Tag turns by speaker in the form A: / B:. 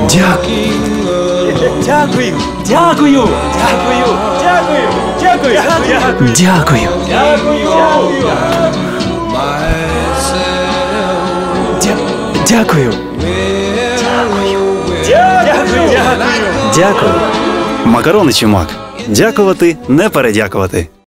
A: Дякую. Дякую. Дякую. Дякую. Дякую. Дякую. Дякую. Дякую.
B: Дякую. Макарони Чумак. Дякувати, не передякувати.